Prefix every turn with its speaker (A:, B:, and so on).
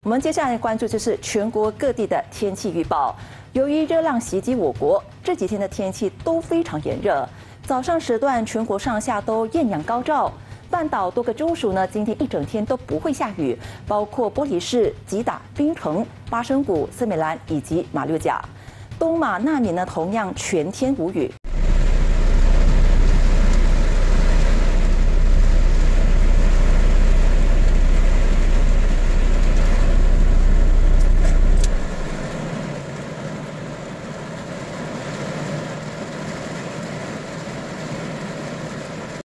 A: 我们接下来关注就是全国各地的天气预报。由于热浪袭击我国，这几天的天气都非常炎热。早上时段，全国上下都艳阳高照。半岛多个州属呢，今天一整天都不会下雨，包括玻璃市、吉打、槟城、巴生谷、斯美兰以及马六甲。东马、纳米呢，同样全天无雨。